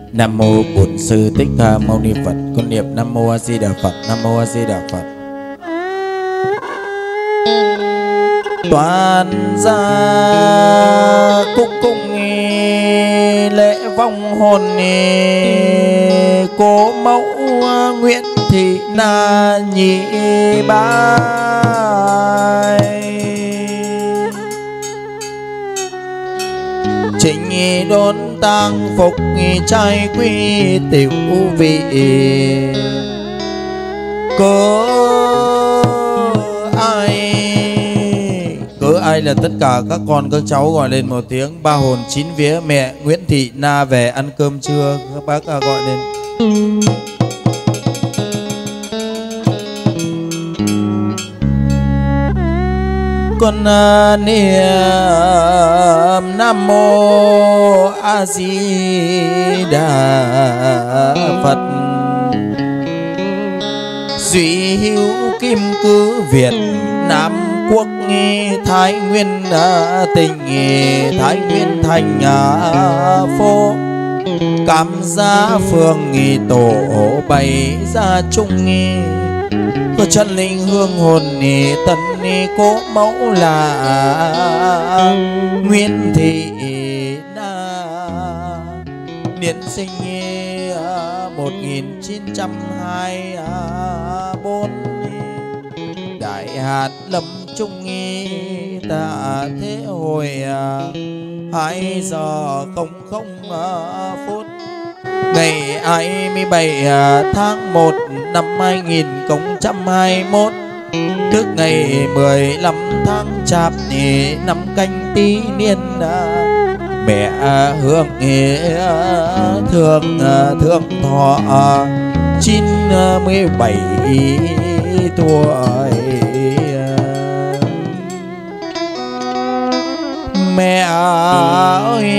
Nam mô Bổn Sư Thích Ca Mâu Ni Phật. Con niệm Nam mô A Di Đà Phật. Nam mô A Di Đà Phật. Toàn gia cúc cung lễ vong hồn cố mẫu Nguyễn Thị Na Nhị Bái. Trịnh đốn tang phục trai quy tiểu vị. Cớ ai là tất cả các con các cháu gọi lên một tiếng ba hồn chín vía mẹ Nguyễn Thị Na về ăn cơm trưa. Các bác gọi lên. Con niệm Nam mô A Di Đà Phật. Duy hữu kim cư Việt Nam quốc Thái Nguyên tỉnh Thái Nguyên thành phố Cam Gia phường tổ bày gia trung. Có chân linh hương hồn tần cố mẫu là Nguyễn Thị Na. Niên sinh 1924. Đại hạt lâm trung tạ thế hồi 2 giờ 00 phút ngày 27 tháng 1 năm 2021, tức ngày 15 tháng Chạp năm Canh Tý niên. Mẹ Hương thượng thọ 97 tuổi. Mẹ ơi,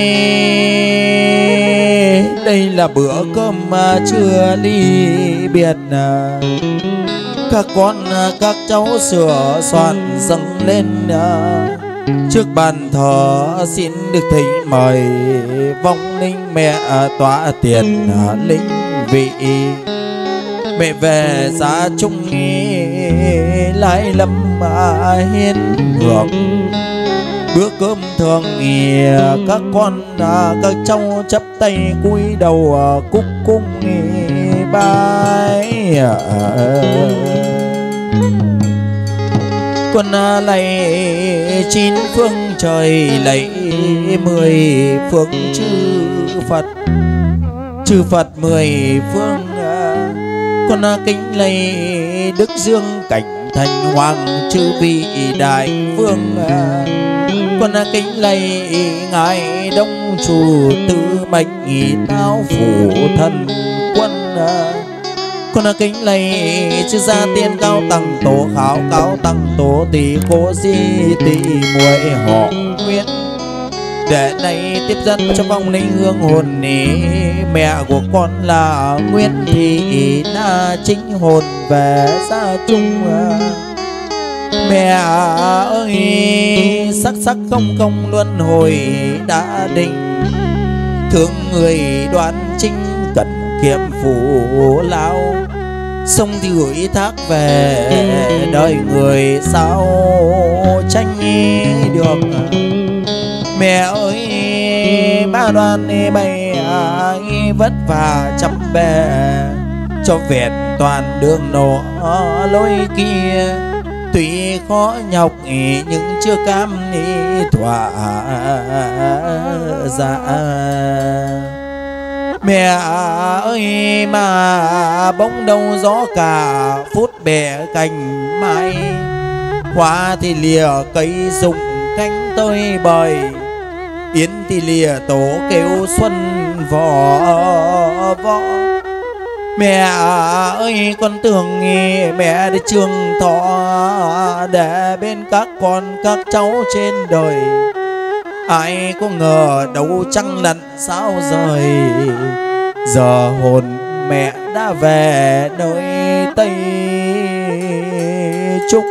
đây là bữa cơm trưa ly biệt. Các con các cháu sửa soạn dâng lên trước bàn thờ, xin được thỉnh mời vong linh mẹ tọa tiền linh vị. Mẹ về gia trung lại lâm hiến hưởng bữa cơm thường. Các con các cháu chắp tay cúi đầu cúc cung bái. Con lạy 9 phương trời, lạy 10 phương chư Phật 10 phương. Con kính lạy Đức Dương Cảnh Thành Hoàng chư vị đại vương. Con kính lạy ngài Đông Chủ Tư Mệnh Tao Phủ Thần Quân. Con kính lạy chư gia tiên cao tầng tổ khảo cao tầng tổ tỷ cố di tỷ muội họ Nguyễn. Để này tiếp dẫn cho vong linh hương hồn mẹ của con là Nguyễn Thị Na chính hồn về gia chung. Mẹ ơi, sắc sắc không công luân hồi đã định, thương người đoan chính cẩn kiệm phụ lao. Sông thì gửi thác về đời người sao tranh được. Mẹ ơi, ba đoàn bay vất vả chăm bè cho vẹn toàn đường nọ lối kia. Tuy khó nhọc nhưng chưa cam thỏa dạ. Mẹ ơi, mà bỗng đâu gió cả phút bẻ cành mai. Hoa thì lìa cây rụng cánh tơi bời, yến thì lìa tổ kêu xuân vỏ võ. Mẹ ơi, con tưởng mẹ để trường thọ để bên các con các cháu trên đời. Ai có ngờ đâu trăng lặn sao rời, giờ hồn mẹ đã về nơi Tây Trúc.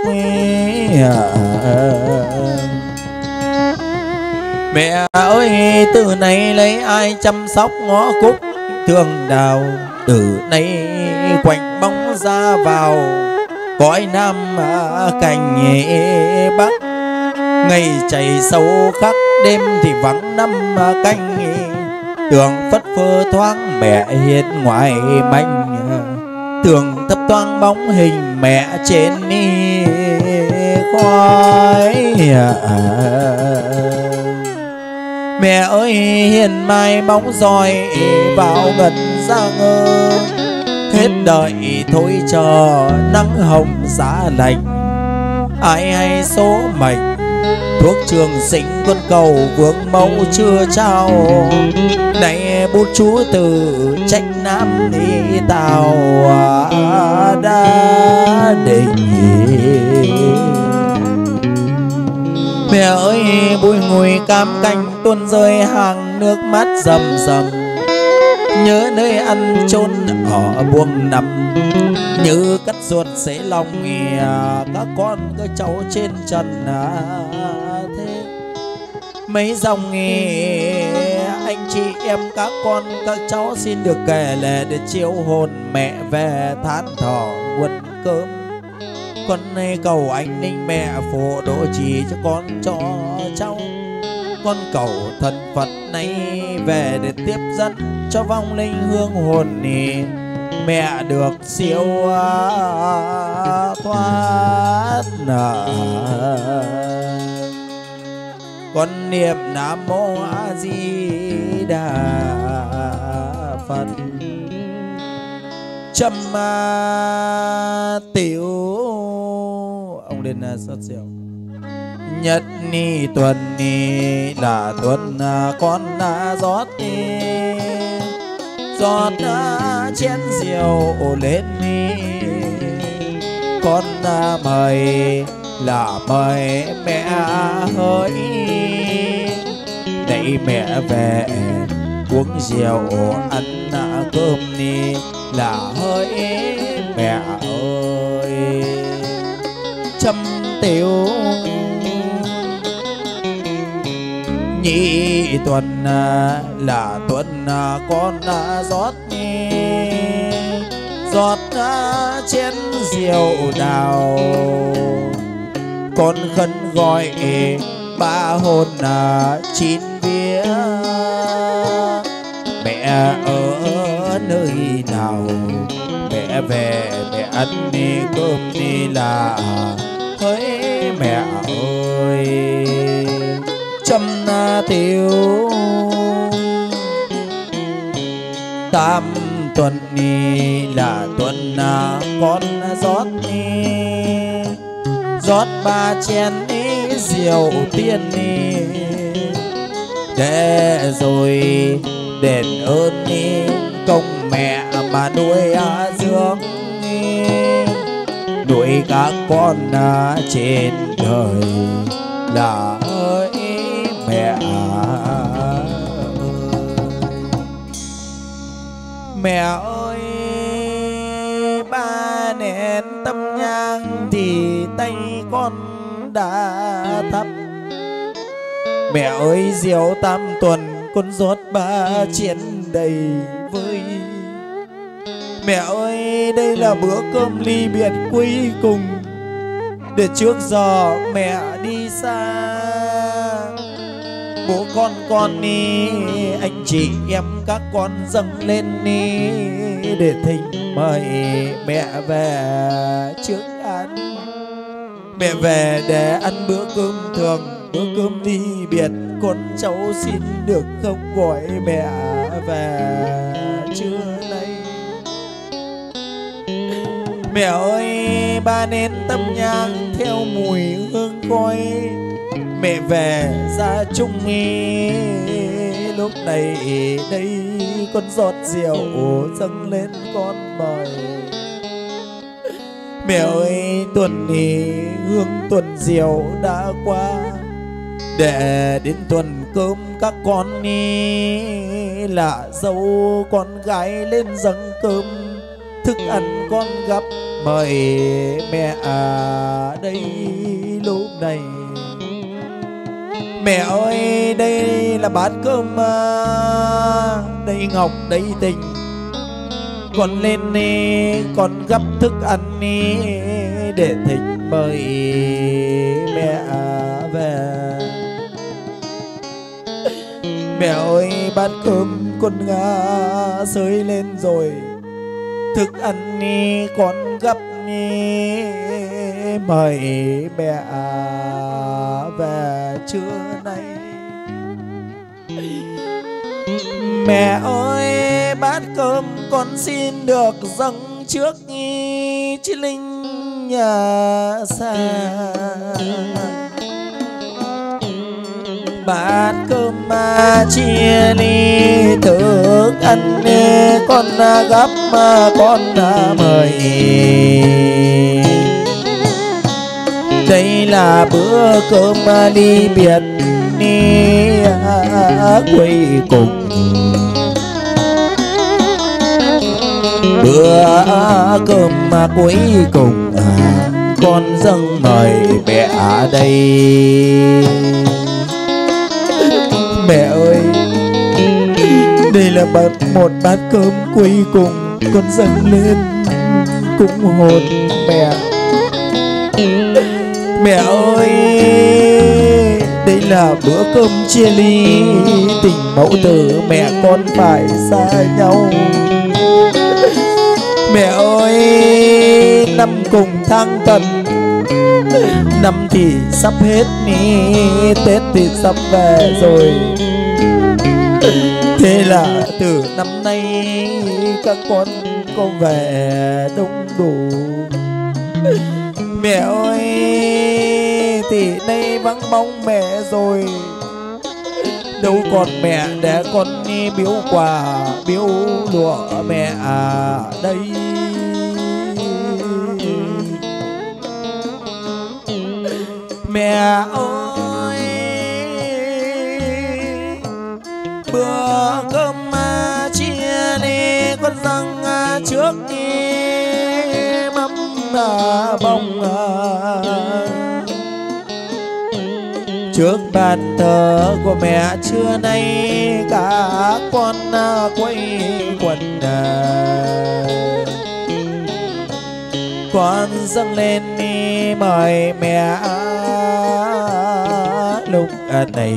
Mẹ ơi, từ này lấy ai chăm sóc ngõ cúc thương đào. Từ nay quạnh bóng ra vào cõi nam cành bắc. Ngày chảy sâu khắc đêm thì vắng năm canh. Tường phất phơ thoáng mẹ hiên ngoài manh. Tường thấp thoáng bóng hình mẹ trên khói. Mẹ ơi hiền mai bóng roi vào ngần ra ngơ. Hết đời thôi chờ nắng hồng giá lạnh. Ai hay số mệnh thuốc trường sinh con cầu vương mẫu chưa trao. Này bút chú từ trách nam đi tàu đã định. Mẹ ơi bụi ngùi cam canh tuôn rơi hàng nước mắt rầm rầm. Nhớ nơi ăn chốn ở buông nằm. Như cắt ruột xế lòng các con các cháu trên trần thế. Mấy dòng anh chị em các con các cháu xin được kể lể để chiếu hồn mẹ về than thở nguồn cơm. Con này cầu anh ninh mẹ phổ độ trì cho con cho cháu. Con cầu thần Phật này về để tiếp dẫn cho vong linh hương hồn mẹ được siêu thoát. Con niệm Nam Mô A Di Đà Phật. Châm tiểu ông lên sót rượu. Nhật ni tuần ni là tuần con rót ni. Rót chén rượu lên ni. Con mời là mời mẹ hỡi. Đẩy mẹ về uống rượu ăn cơm ni là hỡi mẹ ơi. Châm tiểu nhị tuần là tuần con rót ni. Rót chén rượu đào. Con khấn gọi ba hồn chín vía. Mẹ ở nơi nào mẹ về mẹ ăn đi cơm đi là hỡi mẹ ơi. Châm tiểu tam tuần ni là tuần con rót ni. Rót ba chén rượu tiên ni. Để rồi đền ơn công mẹ mà nuôi dưỡng. Nuôi các con trên đời là ơi mẹ. Mẹ ơi ba nén tâm nhang thì tay con đã thắp. Mẹ ơi rượu tam tuần con rót ba chén đầy vơi. Mẹ ơi đây là bữa cơm ly biệt cuối cùng để trước giờ mẹ đi xa. Bố con đi anh chị em các con dâng lên đi để thỉnh mời mẹ về trước ăn. Mẹ về để ăn bữa cơm thường, bữa cơm ly biệt. Con cháu xin được không gọi mẹ về trưa nay. Mẹ ơi ba nén tâm nhang theo mùi hương khói. Mẹ về ra chung lúc này đây con rót rượu dâng lên con mời. Mẹ ơi tuần hương tuần rượu đã qua. Để đến tuần cơm các con là dâu con gái lên dâng cơm. Thức ăn con gấp mời mẹ đây lúc này. Mẹ ơi đây là bát cơm, đây ngọc đây tình. Con lên đi, con gấp thức ăn đi để thịnh mời mẹ về. Mẹ ơi bát cơm con ngã sới lên rồi, thức ăn đi con gấp đi mời mẹ về trưa nay. Mẹ ơi bát cơm con xin được dâng trước chí linh nhà xa. Bát cơm mà chia ly thức ăn đi con gấp mà con mời. Đây là bữa cơm ly biệt đi cuối cùng. Bữa cơm mà cuối cùng con dâng mời mẹ ở đây. Mẹ ơi đây là một bát cơm cuối cùng con dâng lên cúng hồn mẹ. Mẹ ơi đây là bữa cơm chia ly tình mẫu tử mẹ con phải xa nhau. Mẹ ơi năm cùng tháng tần, năm thì sắp hết đi, Tết thì sắp về rồi. Thế là từ năm nay các con có về đông đủ. Mẹ ơi thì nay vắng bóng mẹ rồi, đâu còn mẹ để con đi biếu quà biếu lụa mẹ đây. Mẹ ơi bữa cơm chia đi con dâng trước đi mâm bông trước bàn thờ của mẹ. Trưa nay cả con quây quần con dâng lên đi mời mẹ lúc này.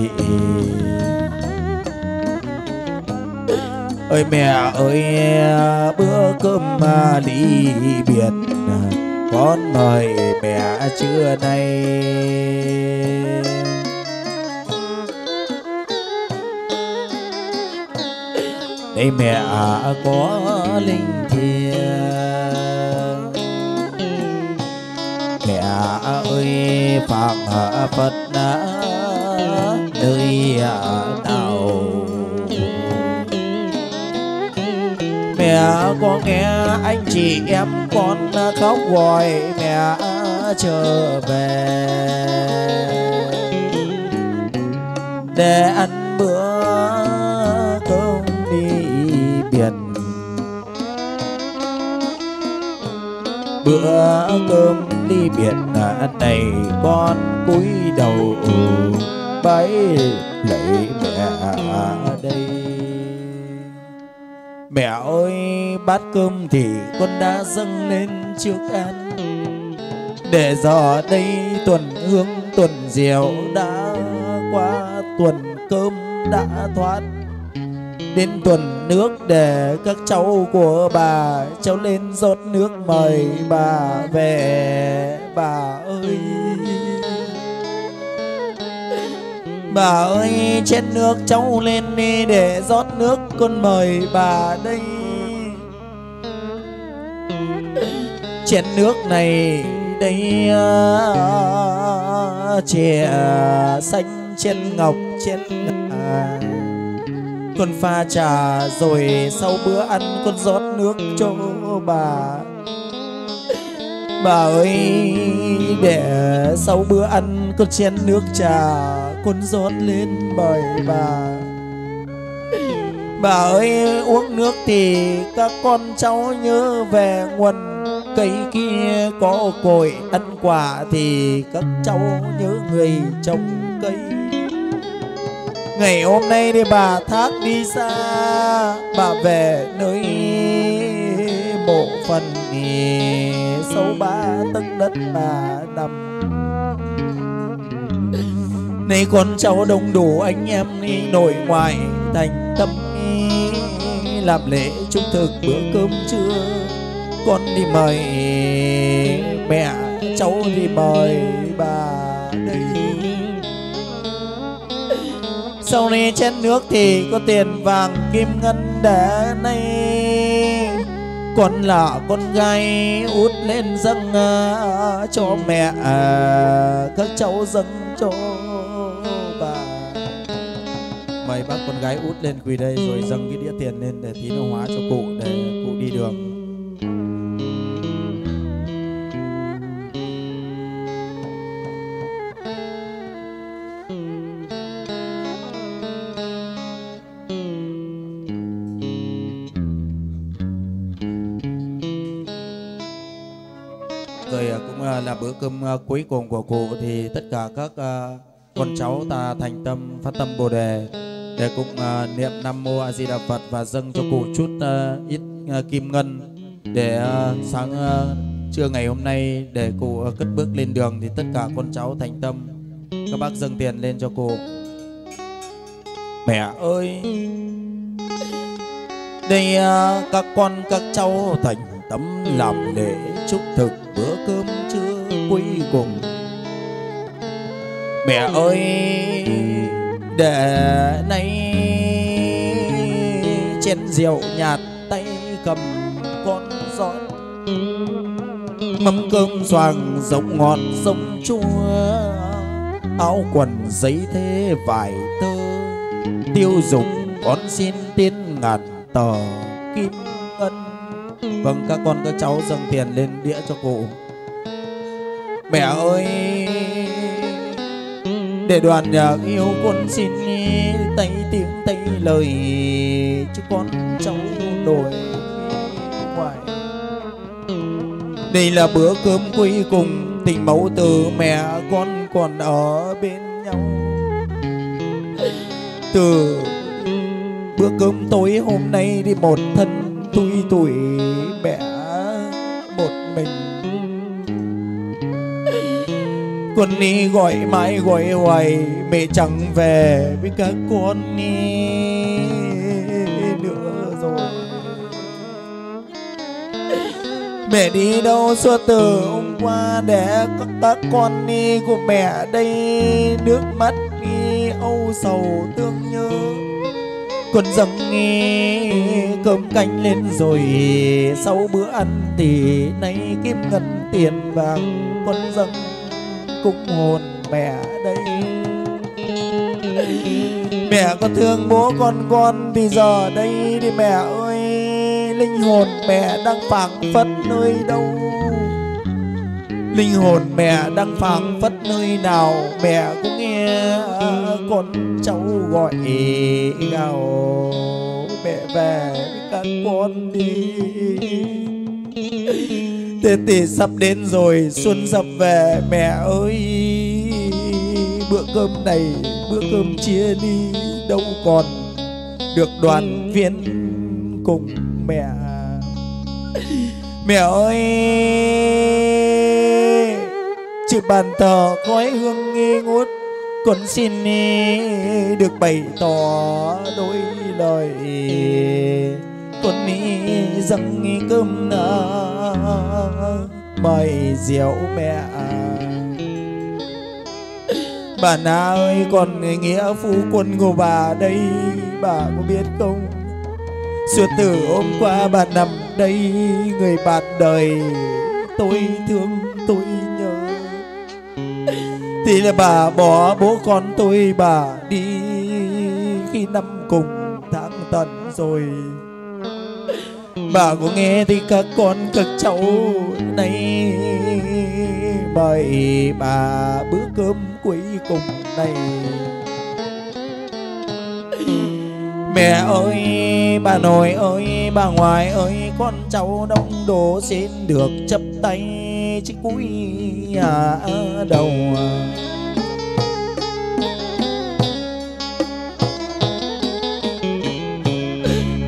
Ơi mẹ ơi bữa cơm ly biệt con mời mẹ trưa nay. Đây mẹ có linh thiêng, mẹ ơi phạm Phật nơi nào. Mẹ có nghe anh chị em con khóc gọi mẹ trở về để ăn bữa cơm đi biệt. Bữa cơm đi biệt này con cúi đầu bái lạy mẹ đây. Mẹ ơi bát cơm thì con đã dâng lên trước ăn, để giờ đây tuần hương tuần diệu đã qua, tuần cơm đã thoát, đến tuần nước để các cháu của bà cháu lên rót nước mời bà về. Bà ơi bà ơi chén nước cháu lên đi để rót nước con mời bà đây. Chén nước này đây chè xanh chén ngọc chén con pha trà rồi sau bữa ăn con rót nước cho bà. Bà ơi để sau bữa ăn con chén nước trà con rót lên mời bà. Bà ơi uống nước thì các con cháu nhớ về nguồn cây kia có cội ăn quả thì các cháu nhớ người trồng cây. Ngày hôm nay thì bà thác đi xa, bà về nơi mộ phần thì sâu 3 tấc đất bà nằm. Nay con cháu đông đủ anh em đi nội ngoại thành tâm làm lễ trung thực bữa cơm trưa. Con đi mời mẹ, cháu đi mời bà đây. Sau này chén nước thì có tiền vàng kim ngân để nay. Con là con gái út lên dâng cho mẹ, các cháu dâng cho bà. Mời bác con gái út lên quỳ đây rồi dâng cái đĩa tiền lên để tí nó hóa cho cụ, để cụ đi đường. Rồi cũng là bữa cơm cuối cùng của cụ thì tất cả các con cháu ta thành tâm phát tâm Bồ đề để cùng niệm Nam Mô A Di Đà Phật và dâng cho cụ chút ít kim ngân để sáng trưa ngày hôm nay để cụ cất bước lên đường. Thì tất cả con cháu thành tâm các bác dâng tiền lên cho cụ. Mẹ ơi, đây các con các cháu thành tâm làm lễ chúc thực bữa cơm trưa cuối cùng. Mẹ ơi, để nay chén rượu nhạt tay cầm con rót, mâm cơm xoàng rộng ngọt rông chua, áo quần giấy thế vải tơ, tiêu dùng con xin tiền ngàn tờ kim ngân. Vâng, các con các cháu dâng tiền lên đĩa cho cụ. Mẹ ơi, để đoàn nhạc yêu con xin tay tiếng tay lời chứ con cháu đổi ngoài. Đây là bữa cơm cuối cùng, tình mẫu từ mẹ con còn ở bên nhau. Từ bữa cơm tối hôm nay đi một thân tui tuổi mẹ một mình. Con đi gọi mãi gọi hoài mẹ chẳng về với các con đi nữa rồi. Mẹ đi đâu suốt từ hôm qua để các con đi của mẹ đây nước mắt đi âu sầu tương nhớ. Con dâng cơm canh lên rồi sau bữa ăn thì nay kim ngân tiền vàng con dâng cúng hồn mẹ đây. Mẹ có thương bố con thì giờ đây đi mẹ ơi, linh hồn mẹ đang phảng phất nơi đâu? Linh hồn mẹ đang phảng phất nơi nào? Mẹ cũng nghe con cháu gọi gào mẹ về với các con đi. Tết thì sắp đến rồi, xuân sắp về mẹ ơi. Bữa cơm này, bữa cơm chia ly đâu còn được đoàn viên cùng mẹ. Mẹ ơi, trước bàn thờ khói hương nghi ngút, con xin được bày tỏ đôi lời. Con đi dâng cơm mời rượu mẹ. Bà Na ơi, con nghĩa phu quân của bà đây, bà có biết không? Suốt từ hôm qua bà nằm đây, người bạn đời tôi thương tôi nhớ. Thì là bà bỏ bố con tôi, bà đi khi năm cùng tháng tận rồi. Bà có nghe thì các con các cháu này mời bà bữa cơm cuối cùng này. Mẹ ơi, bà nội ơi, bà ngoại ơi, con cháu đông đủ xin được chắp tay chứ cúi đầu.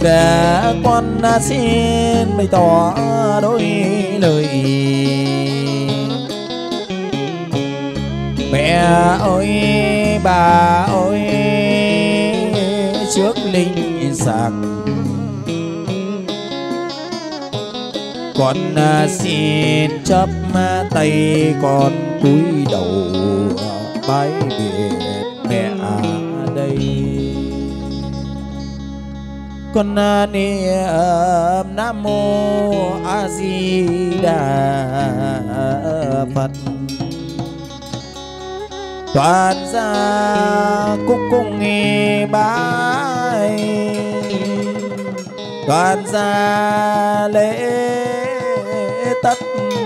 Trẻ con xin bày tỏ đôi lời. Mẹ ơi bà ơi trước linh sàng, con xin chắp tay con cúi đầu bái biệt mẹ đây. Con niệm Nam Mô A Di Đà Phật. Toàn gia cúc cung nghi bái, toàn gia lễ tất.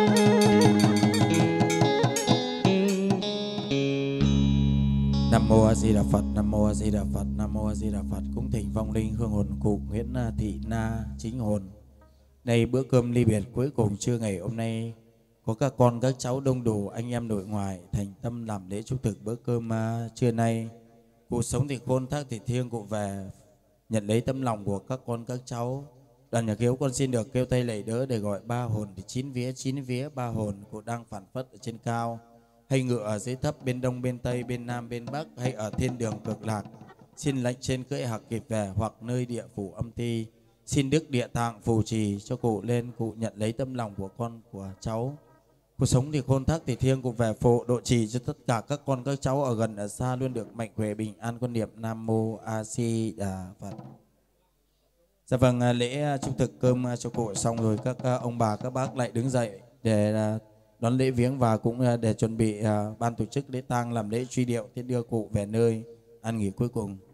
Nam Mô A Di Đà Phật, Nam Mô A Di Đà Phật, Nam Mô A Di Đà Phật. Cúng thỉnh vong linh hương hồn cụ Nguyễn Thị Na chính hồn. Đây bữa cơm ly biệt cuối cùng trưa ngày hôm nay, có các con các cháu đông đủ, anh em nội ngoại thành tâm làm lễ chúc thực bữa cơm trưa nay. Cụ sống thì khôn, thác thì thiêng, cụ về nhận lấy tấm lòng của các con các cháu. Đoàn nhạc hiếu con xin được kêu tay lạy đỡ để gọi ba hồn thì chín vía ba hồn. Cụ đang phản phất ở trên cao, hay ngựa ở dưới thấp, bên đông bên tây, bên nam bên bắc, hay ở thiên đường cực lạc. Xin lệnh trên cưỡi hạc kịp về, hoặc nơi địa phủ âm ti. Xin Đức Địa Tạng phù trì cho cụ lên, cụ nhận lấy tấm lòng của con của cháu. Cuộc sống thì khôn, thác thì thiêng, cụ về phhộ độ trì cho tất cả các con các cháu ở gần ở xa luôn được mạnh khỏe bình an. Con niệm Nam Mô A Di Đà Phật. Dạ vâng, lễ chúc thực cơm cho cụ xong rồi, các ông bà các bác lại đứng dậy để đón lễ viếng và cũng để chuẩn bị ban tổ chức lễ tang làm lễ truy điệu, để đưa cụ về nơi an nghỉ cuối cùng.